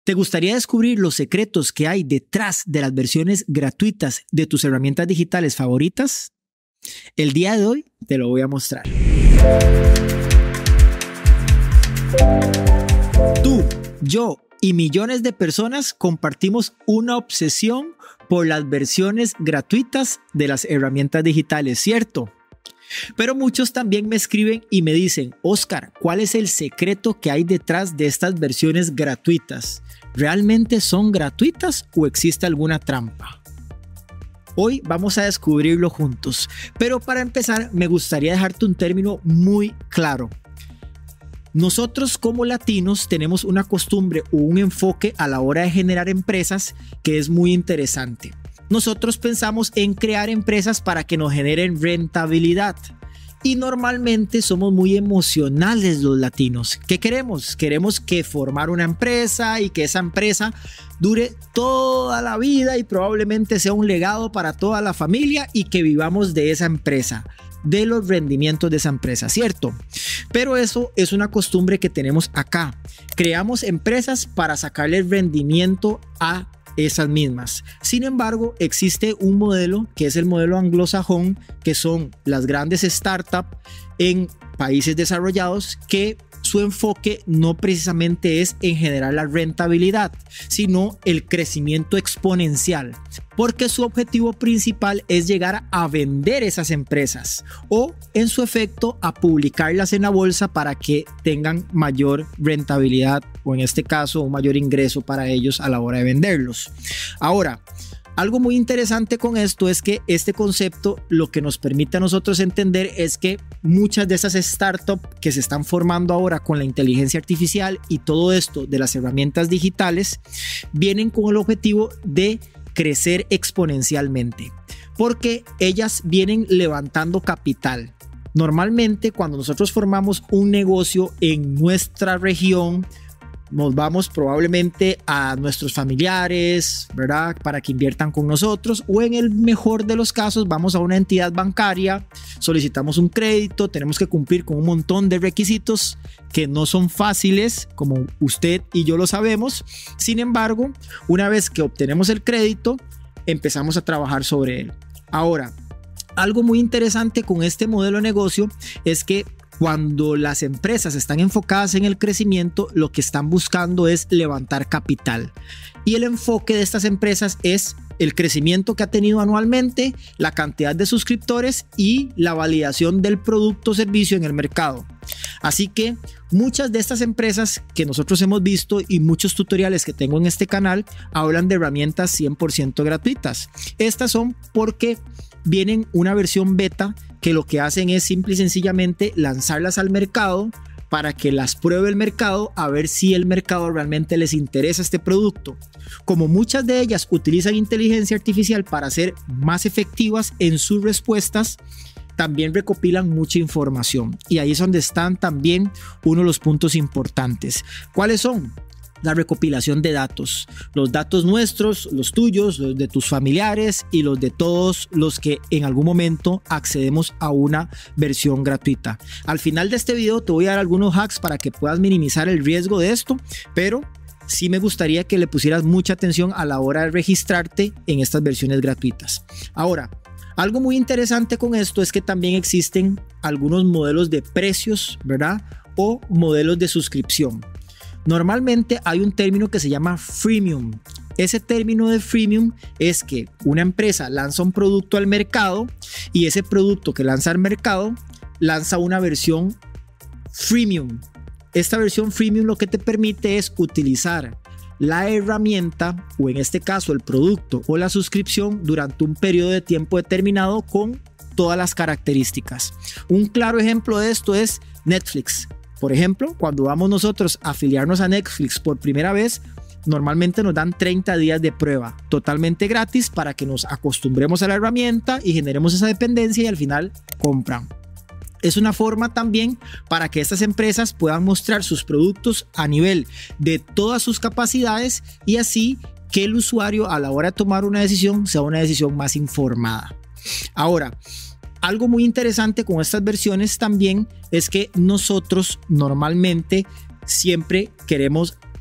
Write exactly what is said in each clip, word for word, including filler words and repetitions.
¿Te gustaría descubrir los secretos que hay detrás de las versiones gratuitas de tus herramientas digitales favoritas? El día de hoy te lo voy a mostrar. Tú, yo y millones de personas compartimos una obsesión por las versiones gratuitas de las herramientas digitales, ¿cierto? Pero muchos también me escriben y me dicen: Oscar, ¿cuál es el secreto que hay detrás de estas versiones gratuitas? ¿Realmente son gratuitas o existe alguna trampa? Hoy vamos a descubrirlo juntos, pero para empezar me gustaría dejarte un término muy claro. Nosotros como latinos tenemos una costumbre o un enfoque a la hora de generar empresas que es muy interesante. Nosotros pensamos en crear empresas para que nos generen rentabilidad. Y normalmente somos muy emocionales los latinos. ¿Qué queremos? Queremos que formar una empresa y que esa empresa dure toda la vida y probablemente sea un legado para toda la familia y que vivamos de esa empresa, de los rendimientos de esa empresa, ¿cierto? Pero eso es una costumbre que tenemos acá. Creamos empresas para sacarle rendimiento a esas mismas. Sin embargo, existe un modelo que es el modelo anglosajón, que son las grandes startups en países desarrollados, que su enfoque no precisamente es en generar la rentabilidad, sino el crecimiento exponencial, porque su objetivo principal es llegar a vender esas empresas o, en su efecto, a publicarlas en la bolsa para que tengan mayor rentabilidad o, en este caso, un mayor ingreso para ellos a la hora de venderlos. Ahora, algo muy interesante con esto es que este concepto lo que nos permite a nosotros entender es que muchas de esas startups que se están formando ahora con la inteligencia artificial y todo esto de las herramientas digitales vienen con el objetivo de crecer exponencialmente, porque ellas vienen levantando capital. Normalmente cuando nosotros formamos un negocio en nuestra región, nos vamos probablemente a nuestros familiares, ¿verdad? Para que inviertan con nosotros, o en el mejor de los casos vamos a una entidad bancaria, solicitamos un crédito, tenemos que cumplir con un montón de requisitos que no son fáciles, como usted y yo lo sabemos. Sin embargo, una vez que obtenemos el crédito, empezamos a trabajar sobre él. Ahora, algo muy interesante con este modelo de negocio es que cuando las empresas están enfocadas en el crecimiento, lo que están buscando es levantar capital. Y el enfoque de estas empresas es el crecimiento que ha tenido anualmente, la cantidad de suscriptores y la validación del producto o servicio en el mercado. Así que muchas de estas empresas que nosotros hemos visto y muchos tutoriales que tengo en este canal hablan de herramientas cien por ciento gratuitas. Estas son porque vienen una versión beta que lo que hacen es simple y sencillamente lanzarlas al mercado para que las pruebe el mercado a ver si el mercado realmente les interesa este producto. Como muchas de ellas utilizan inteligencia artificial para ser más efectivas en sus respuestas, también recopilan mucha información y ahí es donde están también uno de los puntos importantes. ¿Cuáles son? La recopilación de datos, los datos nuestros, los tuyos, los de tus familiares y los de todos los que en algún momento accedemos a una versión gratuita. Al final de este video te voy a dar algunos hacks para que puedas minimizar el riesgo de esto, pero sí me gustaría que le pusieras mucha atención a la hora de registrarte en estas versiones gratuitas. Ahora, algo muy interesante con esto es que también existen algunos modelos de precios, ¿verdad? O modelos de suscripción. Normalmente hay un término que se llama freemium. Ese término de freemium es que una empresa lanza un producto al mercado y ese producto que lanza al mercado lanza una versión freemium. Esta versión freemium lo que te permite es utilizar la herramienta o en este caso el producto o la suscripción durante un periodo de tiempo determinado con todas las características. Un claro ejemplo de esto es Netflix. Por ejemplo, cuando vamos nosotros a afiliarnos a Netflix por primera vez, normalmente nos dan treinta días de prueba totalmente gratis para que nos acostumbremos a la herramienta y generemos esa dependencia y al final compran. Es una forma también para que estas empresas puedan mostrar sus productos a nivel de todas sus capacidades y así que el usuario a la hora de tomar una decisión sea una decisión más informada. Ahora, algo muy interesante con estas versiones también es que nosotros normalmente siempre queremos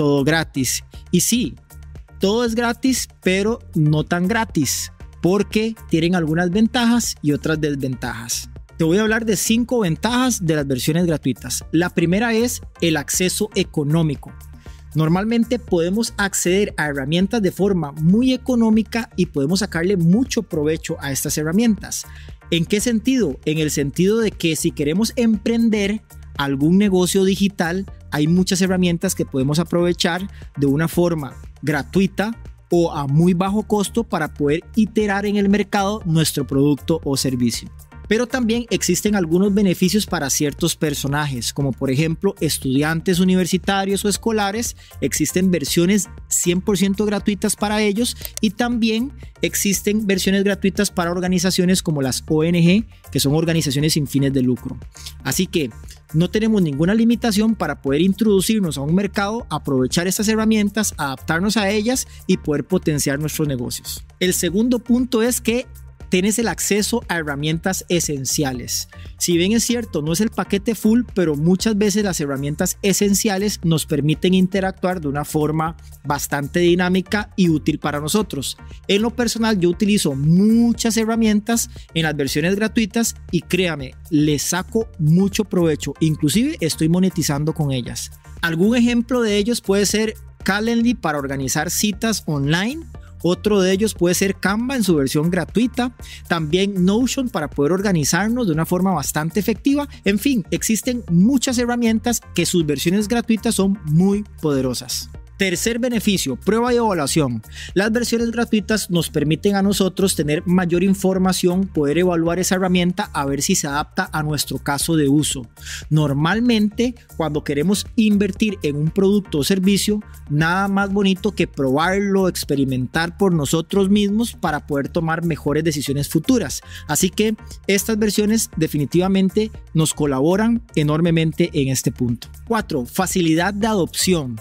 todo gratis. Y sí, todo es gratis, pero no tan gratis, porque tienen algunas ventajas y otras desventajas. Te voy a hablar de cinco ventajas de las versiones gratuitas. La primera es el acceso económico. Normalmente podemos acceder a herramientas de forma muy económica y podemos sacarle mucho provecho a estas herramientas. ¿En qué sentido? En el sentido de que si queremos emprender algún negocio digital, hay muchas herramientas que podemos aprovechar de una forma gratuita o a muy bajo costo para poder iterar en el mercado nuestro producto o servicio. Pero también existen algunos beneficios para ciertos personajes, como por ejemplo estudiantes universitarios o escolares. Existen versiones cien por ciento gratuitas para ellos y también existen versiones gratuitas para organizaciones como las O N G, que son organizaciones sin fines de lucro. Así que no tenemos ninguna limitación para poder introducirnos a un mercado, aprovechar estas herramientas, adaptarnos a ellas y poder potenciar nuestros negocios. El segundo punto es que tienes el acceso a herramientas esenciales. Si bien es cierto, no es el paquete full, pero muchas veces las herramientas esenciales nos permiten interactuar de una forma bastante dinámica y útil para nosotros. En lo personal, yo utilizo muchas herramientas en las versiones gratuitas y créame, les saco mucho provecho. Inclusive estoy monetizando con ellas. Algún ejemplo de ellos puede ser Calendly para organizar citas online. Otro de ellos puede ser Canva en su versión gratuita, también Notion para poder organizarnos de una forma bastante efectiva. En fin, existen muchas herramientas que sus versiones gratuitas son muy poderosas. Tercer beneficio, prueba y evaluación. Las versiones gratuitas nos permiten a nosotros tener mayor información, poder evaluar esa herramienta a ver si se adapta a nuestro caso de uso. Normalmente, cuando queremos invertir en un producto o servicio, nada más bonito que probarlo, experimentar por nosotros mismos para poder tomar mejores decisiones futuras. Así que estas versiones definitivamente nos colaboran enormemente en este punto. cuatro. Facilidad de adopción.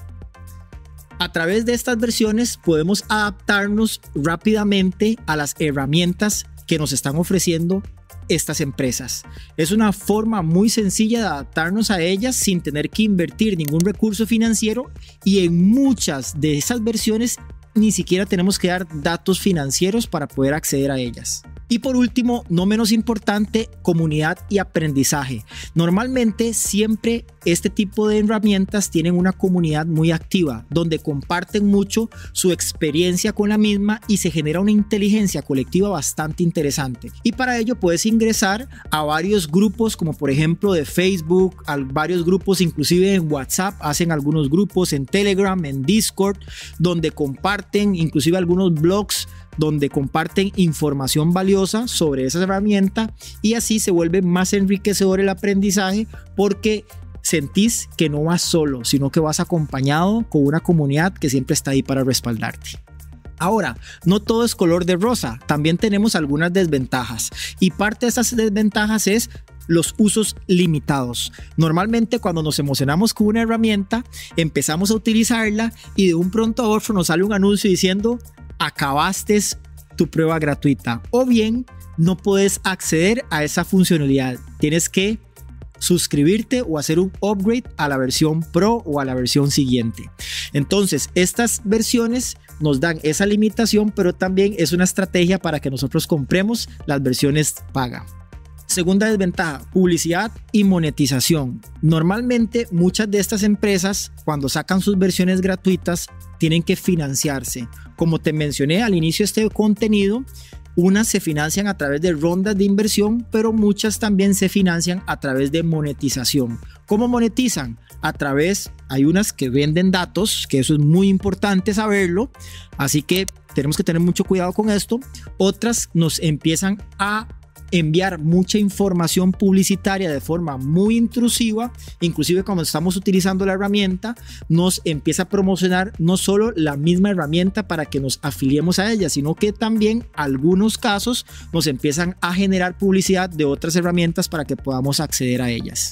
A través de estas versiones podemos adaptarnos rápidamente a las herramientas que nos están ofreciendo estas empresas. Es una forma muy sencilla de adaptarnos a ellas sin tener que invertir ningún recurso financiero y en muchas de esas versiones ni siquiera tenemos que dar datos financieros para poder acceder a ellas. Y por último, no menos importante, comunidad y aprendizaje. Normalmente siempre este tipo de herramientas tienen una comunidad muy activa, donde comparten mucho su experiencia con la misma y se genera una inteligencia colectiva bastante interesante. Y para ello puedes ingresar a varios grupos, como por ejemplo de Facebook, a varios grupos inclusive en WhatsApp, hacen algunos grupos en Telegram, en Discord, donde comparten inclusive algunos blogs donde comparten información valiosa sobre esa herramienta y así se vuelve más enriquecedor el aprendizaje porque sentís que no vas solo, sino que vas acompañado con una comunidad que siempre está ahí para respaldarte. Ahora, no todo es color de rosa, también tenemos algunas desventajas y parte de esas desventajas es los usos limitados. Normalmente cuando nos emocionamos con una herramienta, empezamos a utilizarla y de un pronto a otro nos sale un anuncio diciendo acabaste tu prueba gratuita o bien no puedes acceder a esa funcionalidad. Tienes que suscribirte o hacer un upgrade a la versión Pro o a la versión siguiente. Entonces, estas versiones nos dan esa limitación, pero también es una estrategia para que nosotros compremos las versiones paga. Segunda desventaja, publicidad y monetización. Normalmente muchas de estas empresas cuando sacan sus versiones gratuitas tienen que financiarse. Como te mencioné al inicio de este contenido, unas se financian a través de rondas de inversión, pero muchas también se financian a través de monetización. ¿Cómo monetizan? A través, hay unas que venden datos, que eso es muy importante saberlo, así que tenemos que tener mucho cuidado con esto. Otras nos empiezan a enviar mucha información publicitaria de forma muy intrusiva, inclusive cuando estamos utilizando la herramienta nos empieza a promocionar no solo la misma herramienta para que nos afiliemos a ella, sino que también algunos casos nos empiezan a generar publicidad de otras herramientas para que podamos acceder a ellas.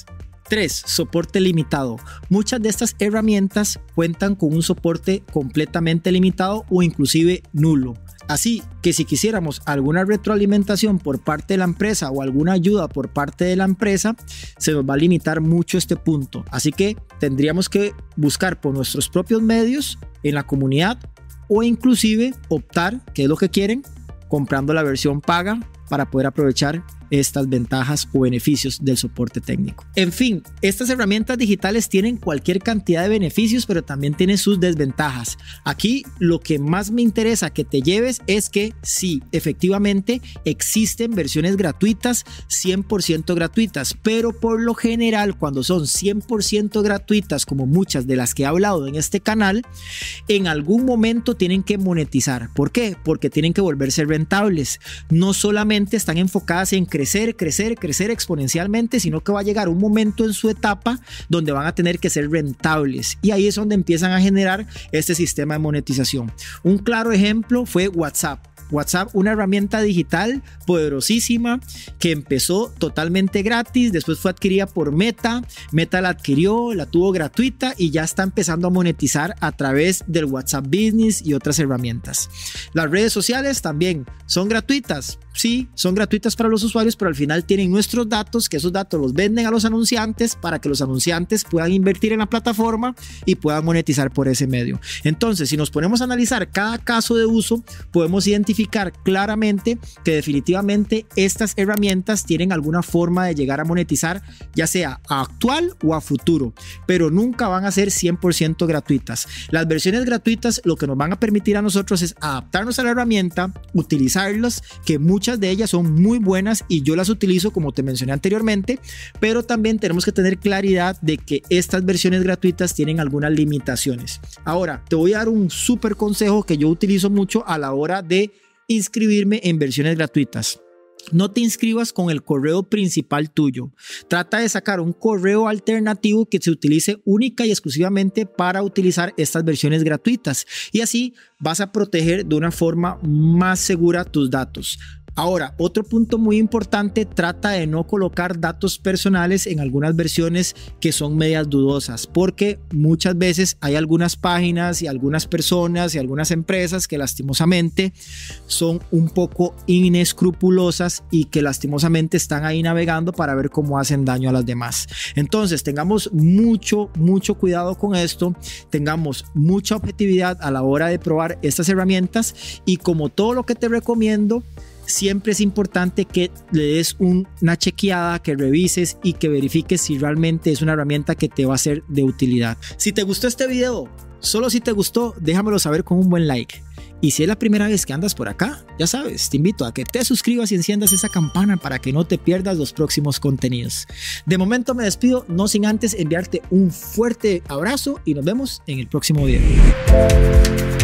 Tres, soporte limitado. Muchas de estas herramientas cuentan con un soporte completamente limitado o inclusive nulo. Así que si quisiéramos alguna retroalimentación por parte de la empresa o alguna ayuda por parte de la empresa, se nos va a limitar mucho este punto. Así que tendríamos que buscar por nuestros propios medios en la comunidad o inclusive optar, que es lo que quieren, comprando la versión paga para poder aprovechar estas ventajas o beneficios del soporte técnico. En fin, estas herramientas digitales tienen cualquier cantidad de beneficios, pero también tienen sus desventajas. Aquí lo que más me interesa que te lleves es que sí, efectivamente existen versiones gratuitas, cien por ciento gratuitas, pero por lo general cuando son cien por ciento gratuitas, como muchas de las que he hablado en este canal, en algún momento tienen que monetizar. ¿Por qué? Porque tienen que volverse rentables. No solamente están enfocadas en crecer, crecer, crecer exponencialmente, sino que va a llegar un momento en su etapa donde van a tener que ser rentables, y ahí es donde empiezan a generar este sistema de monetización. Un claro ejemplo fue WhatsApp. WhatsApp, una herramienta digital poderosísima que empezó totalmente gratis, después fue adquirida por Meta, Meta la adquirió, la tuvo gratuita y ya está empezando a monetizar a través del WhatsApp Business y otras herramientas. Las redes sociales también son gratuitas, sí, son gratuitas para los usuarios, pero al final tienen nuestros datos, que esos datos los venden a los anunciantes para que los anunciantes puedan invertir en la plataforma y puedan monetizar por ese medio. Entonces, si nos ponemos a analizar cada caso de uso, podemos identificar claramente que definitivamente estas herramientas tienen alguna forma de llegar a monetizar, ya sea a actual o a futuro, pero nunca van a ser cien por ciento gratuitas. Las versiones gratuitas lo que nos van a permitir a nosotros es adaptarnos a la herramienta, utilizarlas, que muchas de ellas son muy buenas y yo las utilizo como te mencioné anteriormente, pero también tenemos que tener claridad de que estas versiones gratuitas tienen algunas limitaciones. Ahora, te voy a dar un súper consejo que yo utilizo mucho a la hora de inscribirme en versiones gratuitas. No te inscribas con el correo principal tuyo. Trata de sacar un correo alternativo que se utilice única y exclusivamente para utilizar estas versiones gratuitas, y así vas a proteger de una forma más segura tus datos. Ahora, otro punto muy importante, trata de no colocar datos personales en algunas versiones que son medias dudosas, porque muchas veces hay algunas páginas y algunas personas y algunas empresas que lastimosamente son un poco inescrupulosas y que lastimosamente están ahí navegando para ver cómo hacen daño a las demás. Entonces, tengamos mucho, mucho cuidado con esto, tengamos mucha objetividad a la hora de probar estas herramientas, y como todo lo que te recomiendo, siempre es importante que le des una chequeada, que revises y que verifiques si realmente es una herramienta que te va a ser de utilidad. Si te gustó este video, solo si te gustó, déjamelo saber con un buen like. Y si es la primera vez que andas por acá, ya sabes, te invito a que te suscribas y enciendas esa campana para que no te pierdas los próximos contenidos. De momento me despido, no sin antes enviarte un fuerte abrazo y nos vemos en el próximo video.